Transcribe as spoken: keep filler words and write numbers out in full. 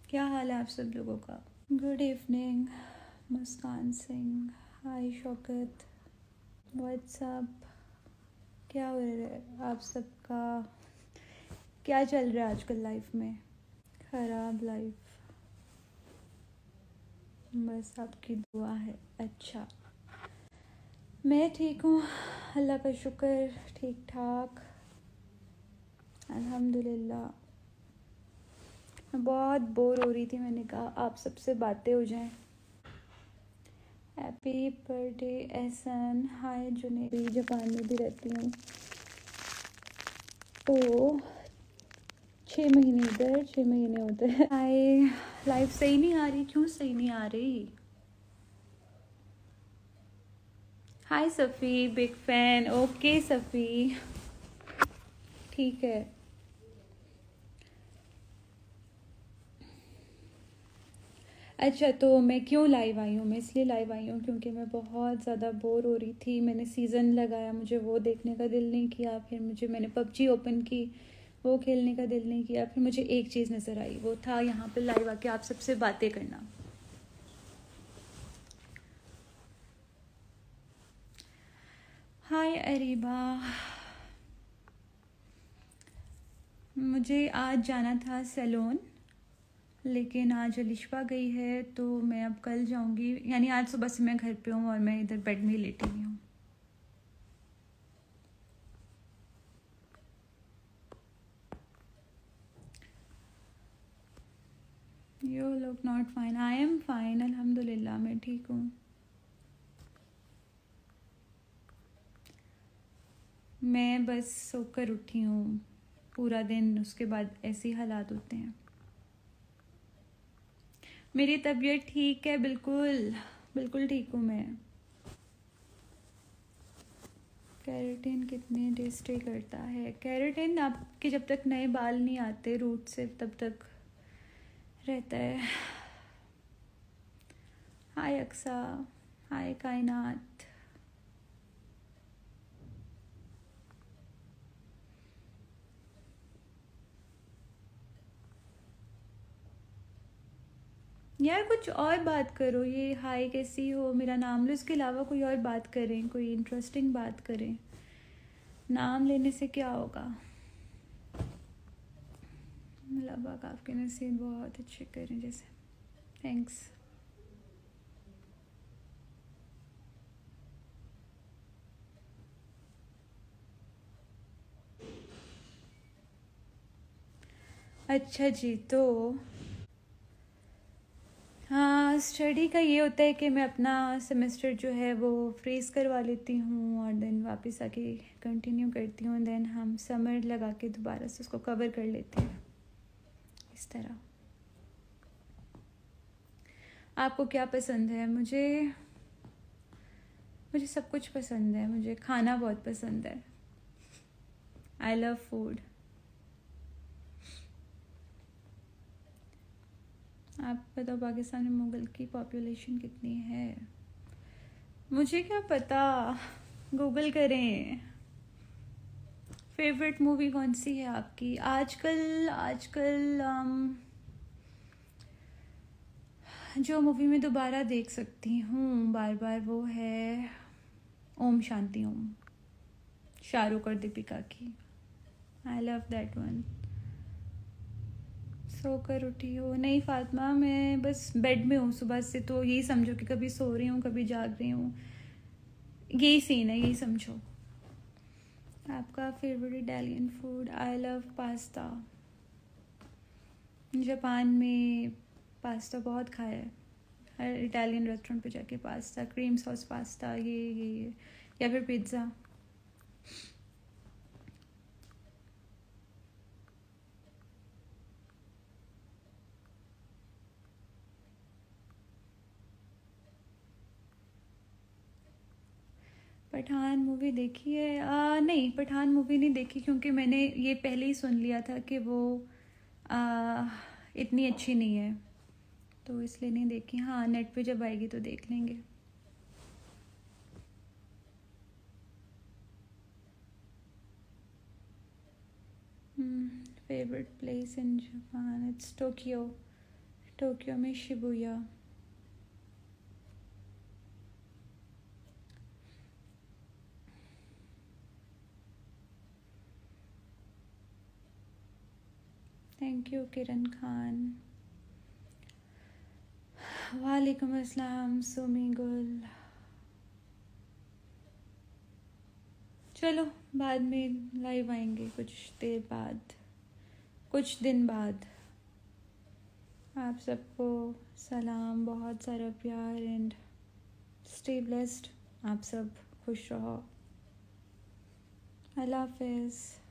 क्या हाल है आप सब लोगों का? Good evening Muskan Singh. Hi Shaukat. What's up. क्या हो रहा है आप सबका? क्या चल रहा है आजकल लाइफ में? ख़राब लाइफ। बस आपकी दुआ है। अच्छा, मैं ठीक हूँ, अल्लाह का शुक्र, ठीक ठाक अल्हम्दुलिल्लाह। मैं बहुत बोर हो रही थी, मैंने कहा आप सबसे बातें हो जाएं। Happy birthday Ehsan. Hi Junedi, Japan में भी रहती हूँ। तो छः महीने इधर, छः महीने उधर। हाय। लाइफ सही नहीं आ रही, क्यों सही नहीं आ रही? Hi Safi, big fan. Okay Safi, ठीक है। अच्छा, तो मैं क्यों लाइव आई हूँ? मैं इसलिए लाइव आई हूँ क्योंकि मैं बहुत ज़्यादा बोर हो रही थी। मैंने सीज़न लगाया, मुझे वो देखने का दिल नहीं किया। फिर मुझे मैंने पबजी ओपन की, वो खेलने का दिल नहीं किया। फिर मुझे एक चीज़ नज़र आई, वो था यहाँ पे लाइव आके आप सबसे बातें करना। हाय अरीबा। मुझे आज जाना था सैलून, लेकिन आज अलिशबा गई है, तो मैं अब कल जाऊंगी। यानी आज सुबह से मैं घर पे हूँ और मैं इधर बेड में ही लेटी हुई हूँ। You look not fine. I am fine अल्हम्दुलिल्लाह, मैं ठीक हूँ। मैं बस सोकर उठी हूँ, पूरा दिन उसके बाद ऐसे ही हालात होते हैं। मेरी तबीयत ठीक है, बिल्कुल बिल्कुल ठीक हूँ मैं। कैरेटिन कितने डेज स्टे करता है? कैरेटिन आपके जब तक नए बाल नहीं आते रूट से तब तक रहता है। हाय अक्सा। हाय कायनात। यार कुछ और बात करो, ये हाय कैसी हो, मेरा नाम लो, इसके अलावा कोई और बात करें, कोई इंटरेस्टिंग बात करें। नाम लेने से क्या होगा? लबाक आपके नसीब बहुत अच्छे करें जैसे। थैंक्स। अच्छा जी, तो हाँ, स्टडी का ये होता है कि मैं अपना सेमेस्टर जो है वो फ्रीज़ करवा लेती हूँ और देन वापस आके कंटिन्यू करती हूँ। देन हम समर लगा के दोबारा से उसको कवर कर लेते हैं, इस तरह। आपको क्या पसंद है? मुझे मुझे सब कुछ पसंद है। मुझे खाना बहुत पसंद है। I love food. आप बताओ, पाकिस्तान में मुगल की पॉपुलेशन कितनी है? मुझे क्या पता, गूगल करें। फेवरेट मूवी कौन सी है आपकी आजकल? आजकल um, जो मूवी मैं दोबारा देख सकती हूँ बार बार वो है ओम शांति ओम, शाहरुख और दीपिका की। I love that one. सोकर उठी हो? नहीं फातिमा, मैं बस बेड में हूँ सुबह से, तो यही समझो कि कभी सो रही हूँ कभी जाग रही हूँ, यही सीन है, यही समझो। आपका favourite Italian food? I love pasta. Japan में पास्ता बहुत खाया है, हर इटालियन रेस्टोरेंट पे जाके पास्ता, क्रीम सॉस पास्ता, ये ये ये या फिर पिज़्ज़ा। पठान मूवी देखी है? आ, नहीं, पठान मूवी नहीं देखी क्योंकि मैंने ये पहले ही सुन लिया था कि वो आ, इतनी अच्छी नहीं है, तो इसलिए नहीं देखी। हाँ, नेट पे जब आएगी तो देख लेंगे। Favourite place in Japan? It's Tokyo. Tokyo में Shibuya. Thank you Kiran Khan. वालेकुम अस्सलाम सुमी गुल। चलो बाद में लाइव आएंगे कुछ देर बाद, कुछ दिन बाद। आप सबको सलाम, बहुत सारा प्यार एंड स्टे ब्लेस्ड। आप सब खुश रहो। अल्लाह हाफिज़।